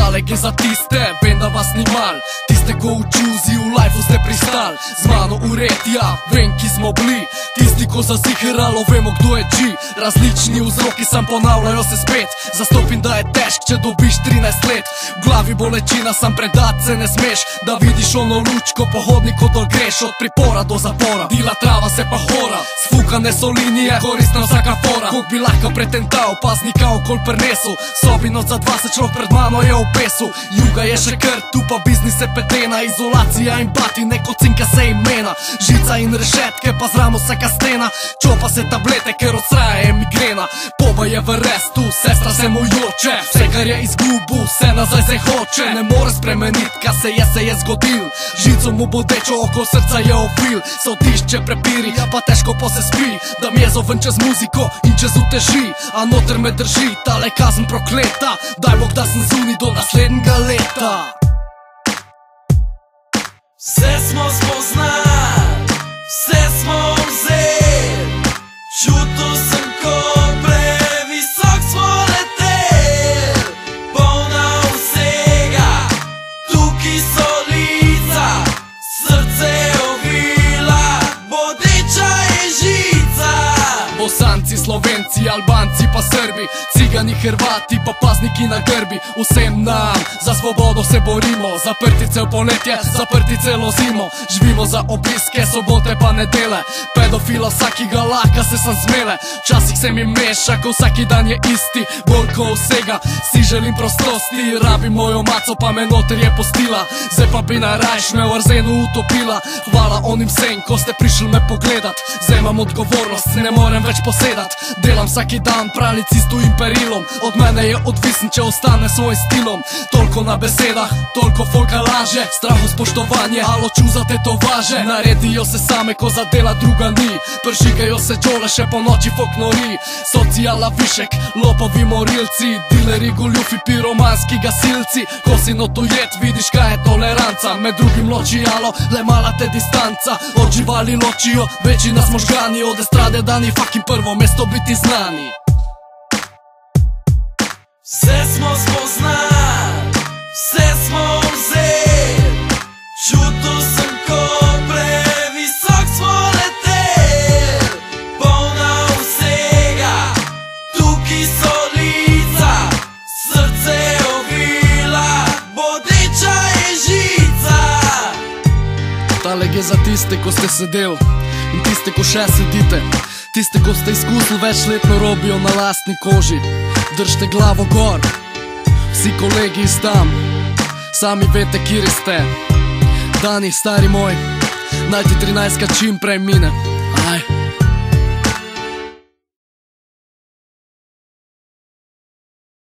Talek je za tiste, vem da vas ni mal, tiste ko v čuzi v lifeu ste pristal. Z mano ured, ja, vem ki smo bili, tisti ko zazihiralo vemo kdo je G. Različni vzroki sam ponavljajo se spet, zastopim da je težk če dobiš 13 let. V glavi bolečina, sam predat se ne smeš, da vidiš ono lučko po hodniku dol greš. Od pripora do zapora, dila trava se pa hora, sfukane so linije, koristna vsaka fora. Kog bi lahko pretental, pasnika okol prenesu, sobi noc za 20 človek pred mano je v pesu. Juga je še kar, tu pa biznis se petena, izolacija in bati, neko cinka se imena. Žica in rešetke, pa zramo vsaka stena, čopa se tablete, ker odstraja migrena. Poba je v restu, sestra se mu joče, vse kar je izgubil, vse nazaj se hoče. Ne more spremenit, kaj se je zgodil, žico mu bodečo, oko srca je ofil. Sodišče prepiri, pa težko pa se spi, da mi je zoven čez muziko in čez uteži. A noter me drži, tale kazen prokleta, daj Bog da sem zunaj do naslednjega leta. Vse smo spoznali, vse smo vzeli, čutil sem ko previsok smo leteli. Polna vsega, tukaj so lica, srce ovila, bodeča je žica. Bosanci, Slovenci, Albanci pa Srbi, Cigani, Hrvati pa pazniki na grbi. Vsem nam za svobodo se borimo, zaprti cel poletje, zaprti celo zimo. Živimo za obiske, sobote pa nedele, pedofila vsakega laka se sam zmele. Včasih se mi meša, ko vsaki dan je isti, bolj ko vsega si želim prostosti. Rabim mojo maco pa me noter je postila, zdaj pa bi najrajš me v arzenu utopila. Hvala onim vsem, ko ste prišli me pogledat, zdaj imam odgovornost, ne morem več posedat. Delam vsaki dan pralicistu in perilom, od mene je odvisen če ostane svojim stilom. Toliko na besedah, toliko folka laže, straho spoštovanje, alo čuza te to važe. Naredijo se same, ko za dela druga ni, pržigajo se džole, še po noči folk nori. Socijala višek, lopovi morilci, dileri, goljufi, piromanski gasilci. Ko si notujet, vidiš kaj je toleranca, med drugim ločijalo, le mala te distanca. Od živali ločijo, večji nas možgani, od estrade dani fucking prvo mesto biti znani. Vse smo spoznali, vse smo vzeli, čutil sem ko previsok smo leteli. Polna vsega, tukaj so lica, srce ovila, bodeča je žica. Tale je za tiste, ko ste sedel in tiste, ko še sedite, tiste, ko ste izkusili večletno robijo na lastni koži. Držite glavo gor, vsi kolegi iz tam, sami vete, kjer ste. Dani, stari moj, naj ti 13 čim prej mine. Aj.